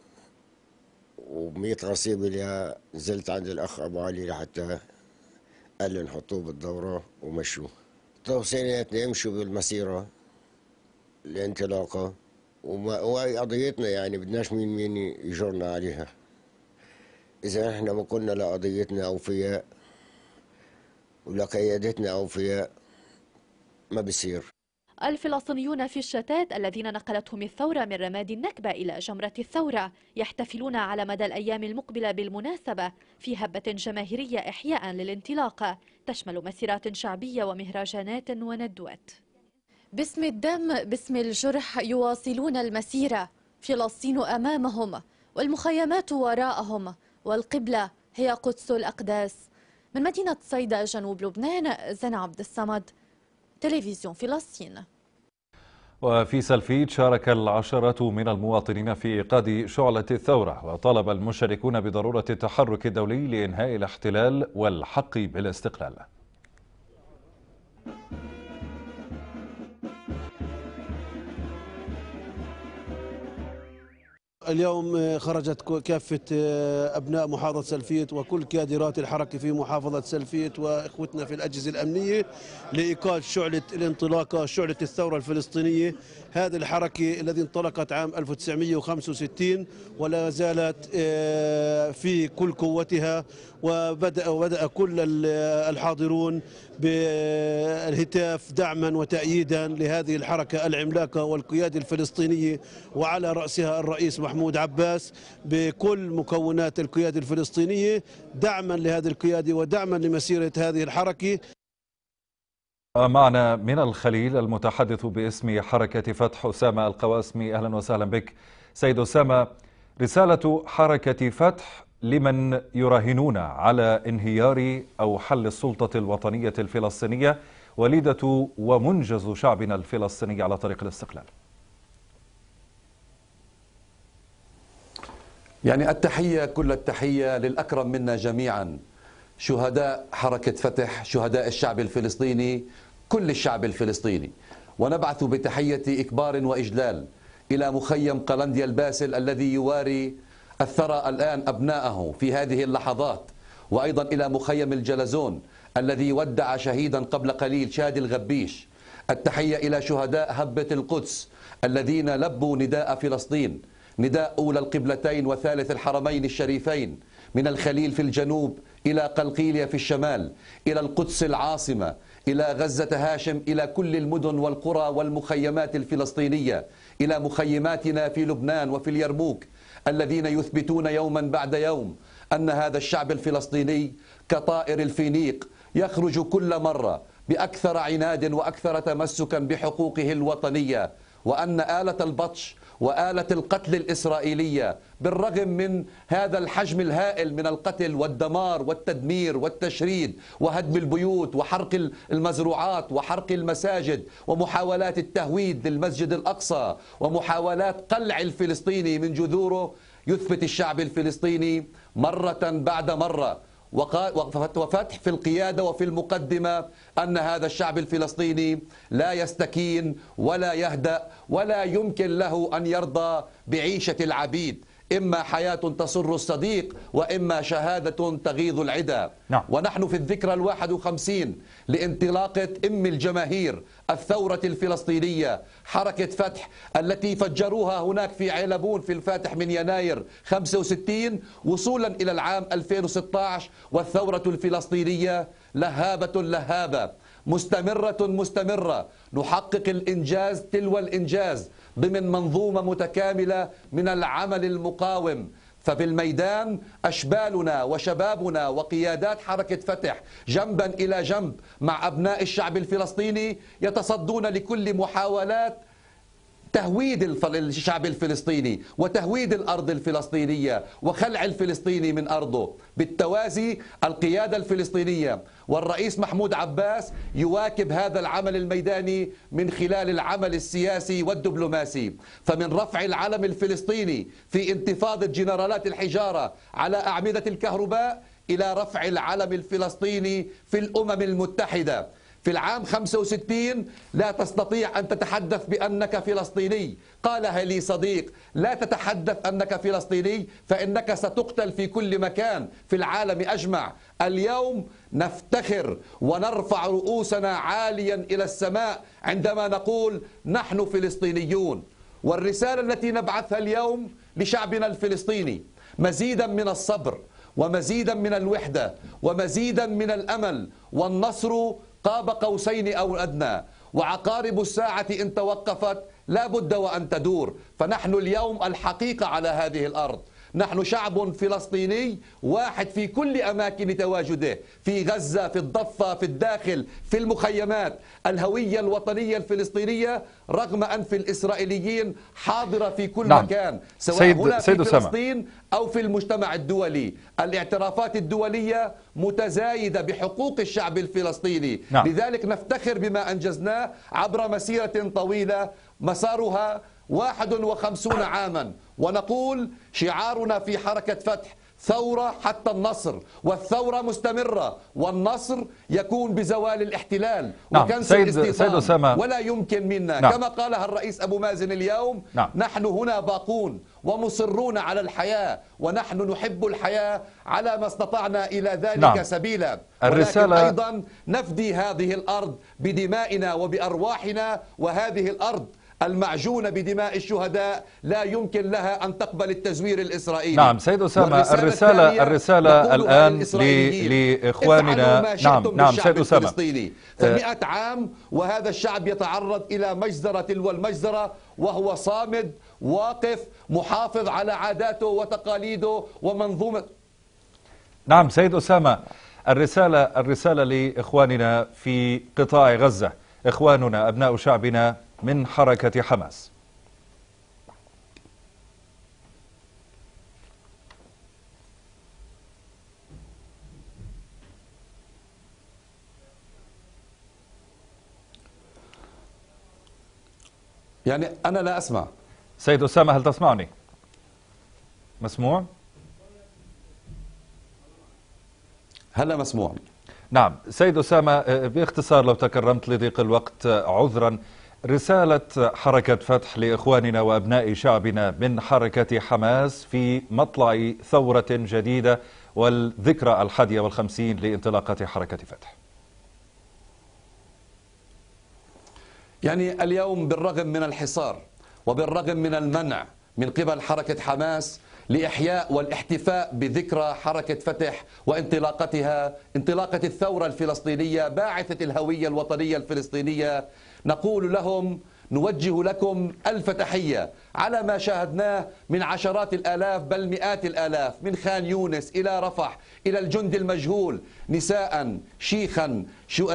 وبمية غصيب اللي نزلت عند الأخ أبو علي لحتى قال لي نحطوه بالدورة ومشوه. توصيناتنا يمشوا بالمسيرة الانطلاقة، وهي قضيتنا يعني بدناش مين مين يجرنا عليها. إذا احنا ما كنا لقضيتنا أوفياء ولقيادتنا أوفياء ما بصير. الفلسطينيون في الشتات الذين نقلتهم الثورة من رماد النكبة إلى جمرة الثورة يحتفلون على مدى الأيام المقبلة بالمناسبة في هبة جماهيرية إحياء للانطلاقة تشمل مسيرات شعبية ومهرجانات وندوات. باسم الدم، باسم الجرح يواصلون المسيرة، فلسطين أمامهم والمخيمات وراءهم، والقبلة هي قدس الأقداس. من مدينة صيدا جنوب لبنان، زين عبد الصمد، تلفزيون فلسطين. وفي سلفيت شارك العشرات من المواطنين في إيقاد شعلة الثورة، وطالب المشاركون بضرورة التحرك الدولي لإنهاء الاحتلال والحق بالاستقلال. اليوم خرجت كافة أبناء محافظة سلفيت وكل كادرات الحركة في محافظة سلفيت وإخوتنا في الأجهزة الأمنية لإيقاد شعلة الانطلاقة، شعلة الثورة الفلسطينية. هذه الحركة التي انطلقت عام ألف وتسعمئة وخمسة وستين ولا زالت في كل قوتها، وبدأ وبدأ كل الحاضرون بالهتاف دعما وتأييدا لهذه الحركة العملاقة والقيادة الفلسطينية، وعلى رأسها الرئيس محمود عباس بكل مكونات القيادة الفلسطينية، دعما لهذه القيادة ودعما لمسيرة هذه الحركة. معنا من الخليل المتحدث باسم حركة فتح أسامة القواسمي. أهلا وسهلا بك سيد أسامة. رسالة حركة فتح لمن يراهنون على انهيار أو حل السلطة الوطنية الفلسطينية، وليدة ومنجز شعبنا الفلسطيني على طريق الاستقلال. يعني التحية كل التحية للأكرم منا جميعا، شهداء حركة فتح، شهداء الشعب الفلسطيني، كل الشعب الفلسطيني. ونبعث بتحية إكبار وإجلال إلى مخيم قلنديا الباسل الذي يواري الثرى الآن أبناءه في هذه اللحظات، وأيضا إلى مخيم الجلزون الذي ودع شهيدا قبل قليل، شادي الغبيش. التحية إلى شهداء هبة القدس الذين لبوا نداء فلسطين، نداء أولى القبلتين وثالث الحرمين الشريفين، من الخليل في الجنوب إلى قلقيلية في الشمال، إلى القدس العاصمة، إلى غزة هاشم، إلى كل المدن والقرى والمخيمات الفلسطينية، إلى مخيماتنا في لبنان وفي اليرموك، الذين يثبتون يوما بعد يوم أن هذا الشعب الفلسطيني كطائر الفينيق يخرج كل مرة بأكثر عناد وأكثر تمسكا بحقوقه الوطنية، وأن آلة البطش وآلة القتل الإسرائيلية بالرغم من هذا الحجم الهائل من القتل والدمار والتدمير والتشريد وهدم البيوت وحرق المزروعات وحرق المساجد ومحاولات التهويد للمسجد الأقصى ومحاولات قلع الفلسطيني من جذوره، يثبت الشعب الفلسطيني مرة بعد مرة وفتح في القيادة وفي المقدمة أن هذا الشعب الفلسطيني لا يستكين ولا يهدأ ولا يمكن له أن يرضى بعيشة العبيد، إما حياة تسر الصديق وإما شهادة تغيظ العدا. نعم. ونحن في الذكرى الواحد وخمسين لانطلاقة أم الجماهير الثورة الفلسطينية حركة فتح التي فجروها هناك في علبون في الفاتح من يناير خمسة وستين وصولا إلى العام ألفين وستة عشر، والثورة الفلسطينية لهابة لهابة مستمرة مستمرة، نحقق الإنجاز تلو الإنجاز ضمن منظومة متكاملة من العمل المقاوم. ففي الميدان أشبالنا وشبابنا وقيادات حركة فتح جنبا إلى جنب مع أبناء الشعب الفلسطيني يتصدون لكل محاولات تهويد الشعب الفلسطيني وتهويد الأرض الفلسطينية وخلع الفلسطيني من أرضه. بالتوازي القيادة الفلسطينية والرئيس محمود عباس يواكب هذا العمل الميداني من خلال العمل السياسي والدبلوماسي، فمن رفع العلم الفلسطيني في انتفاضة جنرالات الحجارة على أعمدة الكهرباء إلى رفع العلم الفلسطيني في الأمم المتحدة. في العام خمسة وستين لا تستطيع أن تتحدث بأنك فلسطيني، قالها لي صديق، لا تتحدث أنك فلسطيني فإنك ستقتل في كل مكان في العالم أجمع. اليوم نفتخر ونرفع رؤوسنا عاليا إلى السماء عندما نقول نحن فلسطينيون. والرسالة التي نبعثها اليوم لشعبنا الفلسطيني مزيدا من الصبر ومزيدا من الوحدة ومزيدا من الأمل، والنصر قاب قوسين أو أدنى، وعقارب الساعة إن توقفت لا بد وأن تدور. فنحن اليوم الحقيقة على هذه الأرض، نحن شعب فلسطيني واحد في كل أماكن تواجده، في غزة، في الضفة، في الداخل، في المخيمات. الهوية الوطنية الفلسطينية رغم أنف الإسرائيليين حاضرة في كل نعم. مكان، سواء سيد هنا في سيد فلسطين أو في المجتمع الدولي. الاعترافات الدولية متزايدة بحقوق الشعب الفلسطيني. نعم. لذلك نفتخر بما أنجزناه عبر مسيرة طويلة مسارها واحد وخمسون عاما، ونقول شعارنا في حركة فتح ثورة حتى النصر، والثورة مستمرة، والنصر يكون بزوال الاحتلال نعم. وكنسل الاستيطان، ولا يمكن منا نعم. كما قالها الرئيس أبو مازن اليوم نعم. نحن هنا باقون ومصرون على الحياة، ونحن نحب الحياة على ما استطعنا إلى ذلك نعم. سبيلا، ولكن أيضا نفدي هذه الأرض بدمائنا وبأرواحنا، وهذه الأرض المعجونة بدماء الشهداء لا يمكن لها أن تقبل التزوير الإسرائيلي. نعم سيد أسامة، الرسالة الرسالة الآن لإخواننا نعم نعم سيد أسامة فمئة عام وهذا الشعب يتعرض إلى مجزرة تلو المجزرة، وهو صامد واقف محافظ على عاداته وتقاليده ومنظومة. نعم سيد أسامة، الرسالة الرسالة لإخواننا في قطاع غزة، إخواننا أبناء شعبنا من حركة حماس. يعني أنا لا أسمع. سيد أسامة هل تسمعني؟ مسموع؟ هلا مسموع. نعم سيد أسامة، باختصار لو تكرمت لضيق الوقت عذرا، رسالة حركة فتح لإخواننا وأبناء شعبنا من حركة حماس في مطلع ثورة جديدة والذكرى الحادية والخمسين لانطلاقة حركة فتح. يعني اليوم بالرغم من الحصار وبالرغم من المنع من قبل حركة حماس لإحياء والاحتفاء بذكرى حركة فتح وانطلاقتها، انطلاقة الثورة الفلسطينية باعثة الهوية الوطنية الفلسطينية، نقول لهم نوجه لكم ألف تحية على ما شاهدناه من عشرات الآلاف بل مئات الآلاف من خان يونس إلى رفح إلى الجند المجهول، نساء شيخا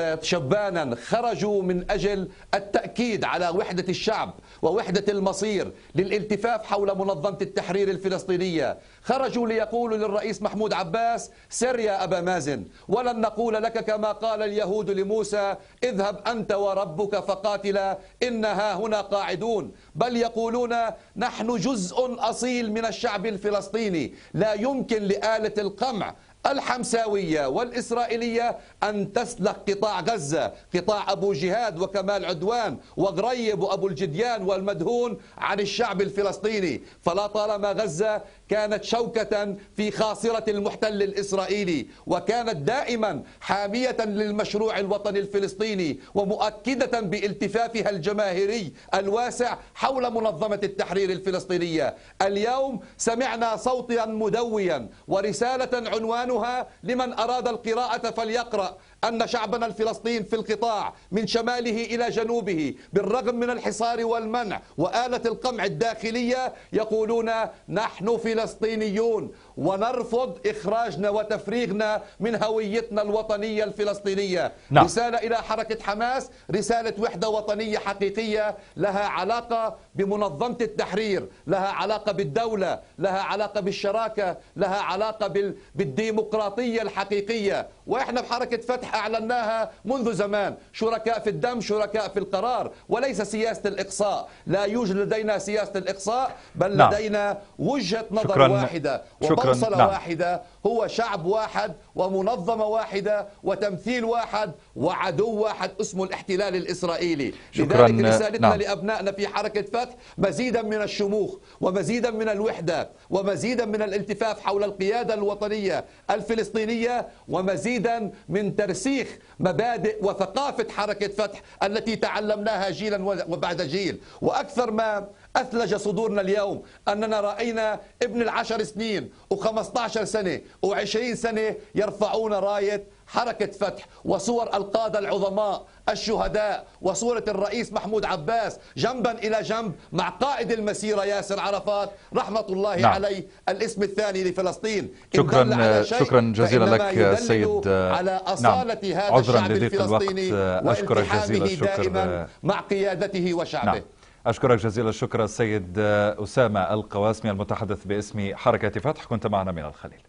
شبانا خرجوا من أجل التأكيد على وحدة الشعب ووحدة المصير للالتفاف حول منظمة التحرير الفلسطينية. خرجوا ليقولوا للرئيس محمود عباس سر يا أبا مازن، ولن نقول لك كما قال اليهود لموسى اذهب أنت وربك فقاتلا إنها هنا قاعدون، بل يقولون نحن جزء أصيل من الشعب الفلسطيني، لا يمكن لآلة القمع الحمساوية والإسرائيلية أن تسلخ قطاع غزة، قطاع أبو جهاد وكمال عدوان وغريب وأبو الجديان والمدهون عن الشعب الفلسطيني. فلا طالما غزة كانت شوكة في خاصرة المحتل الإسرائيلي وكانت دائما حامية للمشروع الوطني الفلسطيني ومؤكدة بالتفافها الجماهيري الواسع حول منظمة التحرير الفلسطينية. اليوم سمعنا صوتا مدويا ورسالة عنوانها لمن أراد القراءة فليقرأ أن شعبنا الفلسطيني في القطاع من شماله إلى جنوبه بالرغم من الحصار والمنع وآلة القمع الداخلية يقولون نحن فلسطينيون ونرفض إخراجنا وتفريغنا من هويتنا الوطنية الفلسطينية. نعم. رسالة إلى حركة حماس، رسالة وحدة وطنية حقيقية لها علاقة بمنظمة التحرير، لها علاقة بالدولة، لها علاقة بالشراكة، لها علاقة بالديمقراطية الحقيقية. وإحنا بحركة فتح أعلناها منذ زمان، شركاء في الدم، شركاء في القرار، وليس سياسة الإقصاء. لا يوجد لدينا سياسة الإقصاء، بل نعم. لدينا وجهة نظر شكراً. واحدة وبوصلة نعم. واحدة، هو شعب واحد ومنظمة واحدة وتمثيل واحد وعدو واحد اسمه الاحتلال الإسرائيلي. شكراً. لذلك رسالتنا نعم. لأبنائنا في حركة فتح مزيدا من الشموخ ومزيدا من الوحدة ومزيدا من الالتفاف حول القيادة الوطنية الفلسطينية ومزيدا من ترسيخ مبادئ وثقافة حركة فتح التي تعلمناها جيلا وبعد جيل. وأكثر ما أثلج صدورنا اليوم أننا رأينا ابن العشر سنين وخمسة عشر سنة وعشرين سنة يرفعون راية حركة فتح وصور القادة العظماء الشهداء وصورة الرئيس محمود عباس جنبا إلى جنب مع قائد المسيرة ياسر عرفات رحمة الله نعم. عليه، الاسم الثاني لفلسطين. شكرا شكرا جزيلا لك سيد على أصالة نعم. هذا الشعب الفلسطيني أشكرك جزيل الشكر دائما مع قيادته وشعبه. نعم. أشكرك جزيل الشكر السيد أسامة القواسمي المتحدث باسم حركة فتح، كنت معنا من الخليل.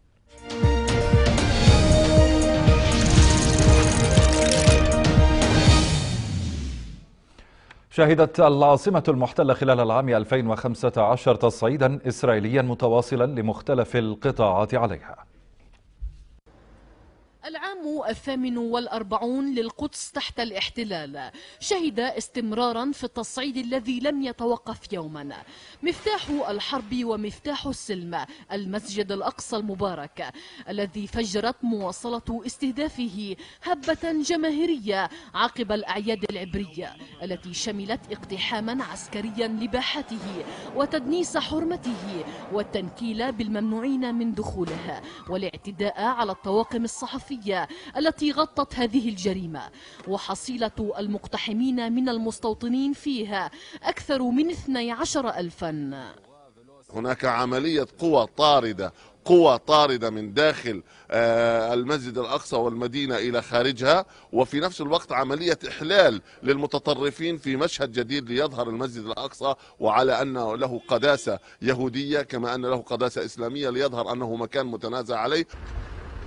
شهدت العاصمة المحتلة خلال العام ألفين وخمسة عشر تصعيدا إسرائيليا متواصلا لمختلف القطاعات عليها. العام الثامن والأربعون للقدس تحت الاحتلال شهد استمرارا في التصعيد الذي لم يتوقف يوما. مفتاح الحرب ومفتاح السلم المسجد الأقصى المبارك الذي فجرت مواصلة استهدافه هبة جماهيرية عقب الأعياد العبرية التي شملت اقتحاما عسكريا لباحته وتدنيس حرمته والتنكيل بالممنوعين من دخوله والاعتداء على الطواقم الصحفية التي غطت هذه الجريمة. وحصيلة المقتحمين من المستوطنين فيها أكثر من اثني عشر ألفا. هناك عملية قوى طاردة قوى طاردة من داخل المسجد الأقصى والمدينة إلى خارجها، وفي نفس الوقت عملية إحلال للمتطرفين في مشهد جديد ليظهر المسجد الأقصى وعلى أنه له قداسة يهودية كما أن له قداسة إسلامية ليظهر أنه مكان متنازع عليه.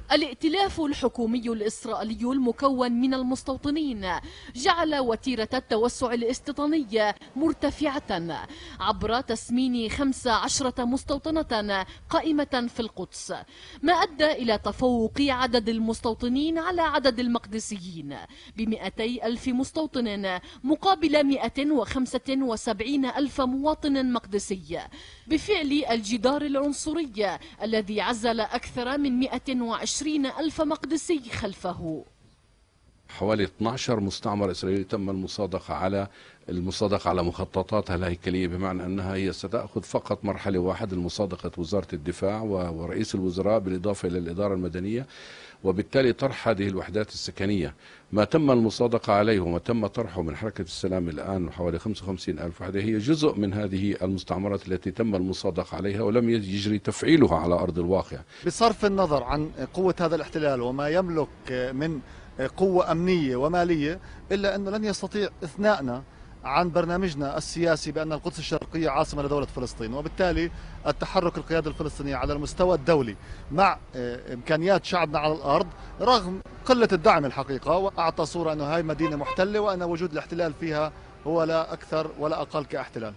الائتلاف الحكومي الإسرائيلي المكون من المستوطنين جعل وتيرة التوسع الاستيطاني مرتفعة عبر تسمين خمس عشرة مستوطنة قائمة في القدس، ما أدى إلى تفوق عدد المستوطنين على عدد المقدسيين بمئتي ألف مستوطن مقابل مئة وخمسة وسبعين ألف مواطن مقدسي، بفعل الجدار العنصري الذي عزل أكثر من مئة وعشرين ألف مقدسي خلفه. حوالي اثني عشر مستعمر إسرائيلي تم المصادقة على المصادقة على مخططاتها الهيكلية، بمعنى أنها هي ستأخذ فقط مرحلة واحدة لمصادقة وزارة الدفاع ورئيس الوزراء بالإضافة إلى الإدارة المدنية، وبالتالي طرح هذه الوحدات السكنية. ما تم المصادقة عليه وما تم طرحه من حركة السلام الآن حوالي خمسة وخمسين ألف وحدة هي جزء من هذه المستعمرات التي تم المصادقة عليها ولم يجري تفعيلها على أرض الواقع. بصرف النظر عن قوة هذا الاحتلال وما يملك من قوة أمنية ومالية، إلا أنه لن يستطيع إثناءنا عن برنامجنا السياسي بأن القدس الشرقية عاصمة لدولة فلسطين، وبالتالي التحرك القيادة الفلسطينية على المستوى الدولي مع إمكانيات شعبنا على الأرض رغم قلة الدعم الحقيقة، وأعطى صورة أنه هاي مدينة محتلة وأن وجود الاحتلال فيها هو لا أكثر ولا أقل كاحتلال.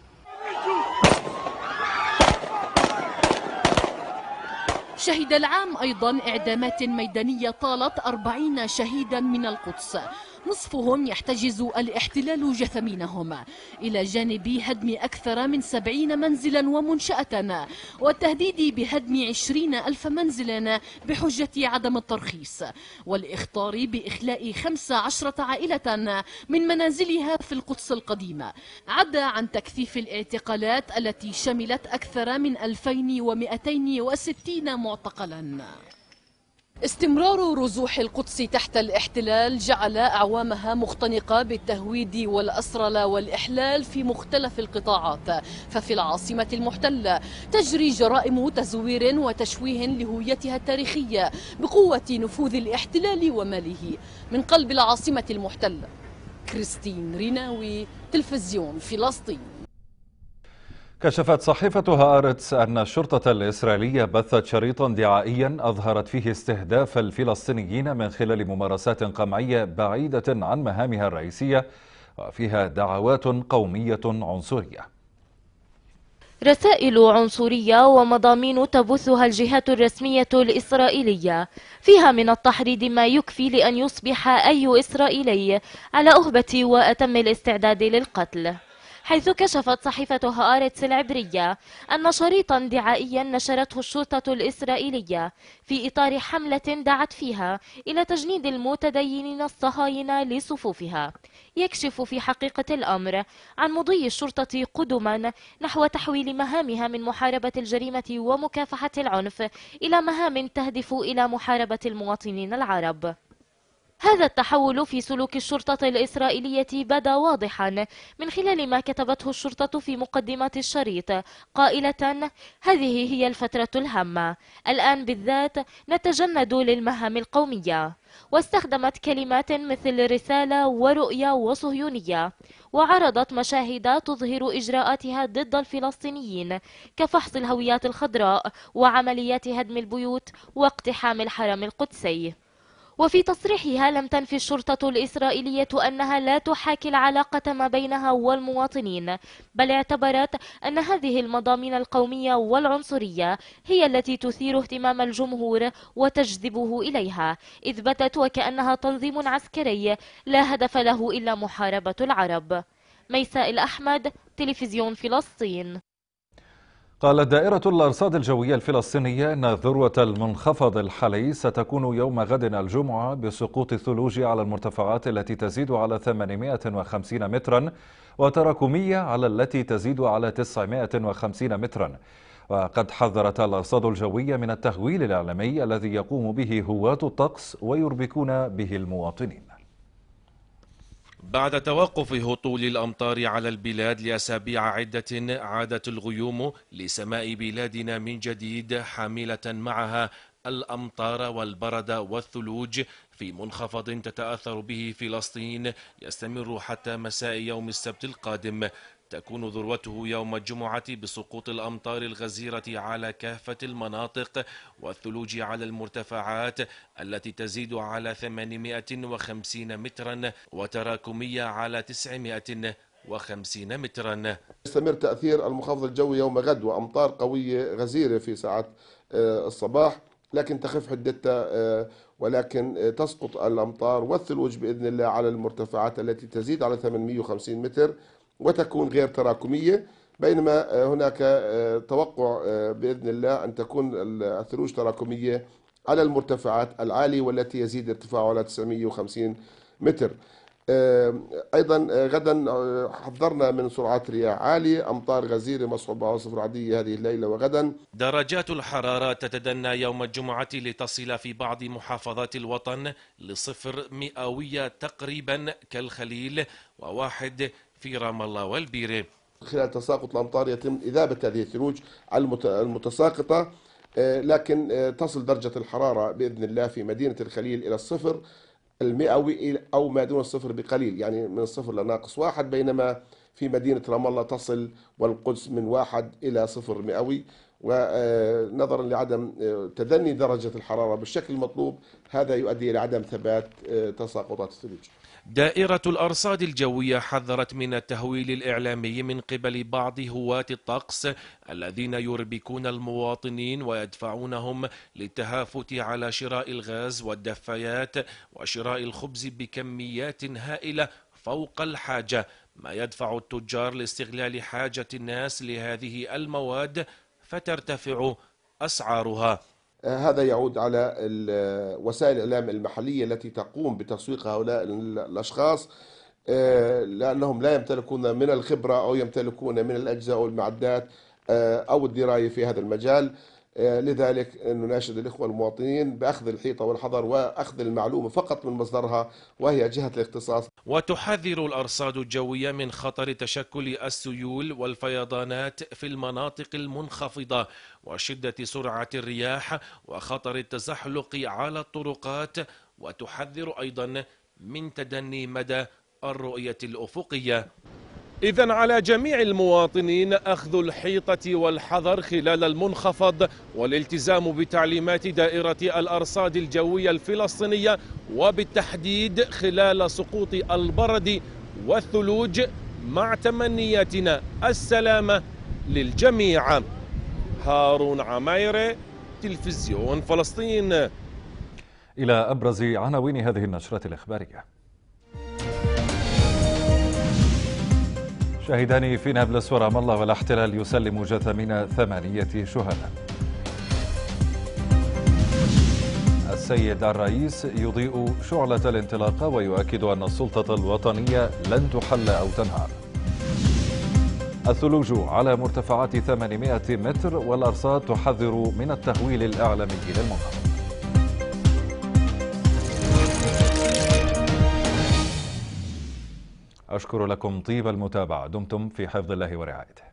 شهد العام أيضا إعدامات ميدانية طالت أربعين شهيدا من القدس، نصفهم يحتجز الاحتلال جثمينهم، إلى جانب هدم أكثر من سبعين منزلا ومنشأة والتهديد بهدم عشرين ألف منزل بحجة عدم الترخيص، والإخطار بإخلاء خمس عشرة عائلة من منازلها في القدس القديمة، عدا عن تكثيف الاعتقالات التي شملت أكثر من ألفين ومئتين وستين معتقلا. استمرار رزوح القدس تحت الاحتلال جعل أعوامها مختنقة بالتهويد والأسرى والإحلال في مختلف القطاعات، ففي العاصمة المحتلة تجري جرائم تزوير وتشويه لهويتها التاريخية بقوة نفوذ الاحتلال وماله. من قلب العاصمة المحتلة، كريستين ريناوي، تلفزيون فلسطين. كشفت صحيفة هآرتس أن الشرطة الإسرائيلية بثت شريطا دعائيا أظهرت فيه استهداف الفلسطينيين من خلال ممارسات قمعية بعيدة عن مهامها الرئيسية وفيها دعوات قومية عنصرية. رسائل عنصرية ومضامين تبثها الجهات الرسمية الإسرائيلية فيها من التحريض ما يكفي لأن يصبح أي إسرائيلي على أهبة وأتم الاستعداد للقتل، حيث كشفت صحيفة هآرتس العبرية أن شريطا دعائيا نشرته الشرطة الإسرائيلية في إطار حملة دعت فيها إلى تجنيد المتدينين الصهاينة لصفوفها يكشف في حقيقة الأمر عن مضي الشرطة قدما نحو تحويل مهامها من محاربة الجريمة ومكافحة العنف إلى مهام تهدف إلى محاربة المواطنين العرب. هذا التحول في سلوك الشرطة الإسرائيلية بدا واضحا من خلال ما كتبته الشرطة في مقدمات الشريط قائلة: هذه هي الفترة الهامة، الآن بالذات نتجند للمهام القومية، واستخدمت كلمات مثل رسالة ورؤية وصهيونية، وعرضت مشاهد تظهر إجراءاتها ضد الفلسطينيين كفحص الهويات الخضراء وعمليات هدم البيوت واقتحام الحرم القدسي. وفي تصريحها لم تنفي الشرطة الإسرائيلية أنها لا تحاكي العلاقة ما بينها والمواطنين، بل اعتبرت أن هذه المضامين القومية والعنصرية هي التي تثير اهتمام الجمهور وتجذبه إليها، إذ بدت وكأنها تنظيم عسكري لا هدف له إلا محاربة العرب. ميساء الأحمد، تلفزيون فلسطين. قالت دائرة الأرصاد الجوية الفلسطينية أن ذروة المنخفض الحالي ستكون يوم غد الجمعة بسقوط الثلوج على المرتفعات التي تزيد على ثمانمائة وخمسين مترا وتراكمية على التي تزيد على تسعمائة وخمسين مترا. وقد حذرت الأرصاد الجوية من التهويل الإعلامي الذي يقوم به هواة الطقس ويربكون به المواطنين. بعد توقف هطول الأمطار على البلاد لأسابيع عدة، عادت الغيوم لسماء بلادنا من جديد حاملة معها الأمطار والبرد والثلوج في منخفض تتأثر به فلسطين يستمر حتى مساء يوم السبت القادم. تكون ذروته يوم الجمعة بسقوط الأمطار الغزيرة على كافة المناطق والثلوج على المرتفعات التي تزيد على ثمانمائة وخمسين مترا وتراكمية على تسعمائة وخمسين مترا. يستمر تأثير المنخفض الجوي يوم غد وأمطار قوية غزيرة في ساعات الصباح، لكن تخف حدتها ولكن تسقط الأمطار والثلوج بإذن الله على المرتفعات التي تزيد على ثمانمائة وخمسين متر وتكون غير تراكمية، بينما هناك توقع بإذن الله أن تكون الثلوج تراكمية على المرتفعات العالية والتي يزيد ارتفاعها على تسعمائة وخمسين متر. أيضا غدا حذرنا من سرعات رياح عالية، أمطار غزيرة مصحوبة بعواصف رعدية هذه الليلة وغدا. درجات الحرارة تتدنى يوم الجمعة لتصل في بعض محافظات الوطن لصفر مئوية تقريبا كالخليل وواحد في رام الله والبيرة. خلال تساقط الأمطار يتم إذابة هذه الثلوج المتساقطة، لكن تصل درجة الحرارة بإذن الله في مدينة الخليل إلى الصفر المئوي أو ما دون الصفر بقليل، يعني من الصفر لناقص واحد، بينما في مدينة رام الله تصل والقدس من واحد إلى صفر مئوي. ونظرا لعدم تدني درجة الحرارة بالشكل المطلوب هذا يؤدي إلى عدم ثبات تساقطات الثلوج. دائرة الأرصاد الجوية حذرت من التهويل الإعلامي من قبل بعض هواة الطقس الذين يربكون المواطنين ويدفعونهم للتهافت على شراء الغاز والدفايات وشراء الخبز بكميات هائلة فوق الحاجة، ما يدفع التجار لاستغلال حاجة الناس لهذه المواد فترتفع أسعارها. هذا يعود على وسائل الإعلام المحلية التي تقوم بتسويق هؤلاء الأشخاص لأنهم لا يمتلكون من الخبرة أو يمتلكون من الأجهزة أو المعدات أو الدراية في هذا المجال. لذلك نناشد الإخوة المواطنين بأخذ الحيطة والحذر وأخذ المعلومة فقط من مصدرها وهي جهة الاختصاص. وتحذر الأرصاد الجوية من خطر تشكل السيول والفيضانات في المناطق المنخفضة وشدة سرعة الرياح وخطر التزحلق على الطرقات، وتحذر أيضا من تدني مدى الرؤية الأفقية. إذن على جميع المواطنين أخذ الحيطة والحذر خلال المنخفض والالتزام بتعليمات دائرة الأرصاد الجوية الفلسطينية، وبالتحديد خلال سقوط البرد والثلوج، مع تمنياتنا السلامة للجميع. هارون عمايرة، تلفزيون فلسطين. إلى أبرز عناوين هذه النشرة الإخبارية. شاهدان في نابلس ورام الله والاحتلال يسلم جثامين ثمانية شهداء. السيد الرئيس يضيء شعلة الانطلاقة ويؤكد أن السلطة الوطنية لن تحل أو تنهار. الثلوج على مرتفعات ثمانمائة متر والأرصاد تحذر من التهويل الإعلامي للمنخفض. أشكر لكم طيب المتابعة، دمتم في حفظ الله ورعايته.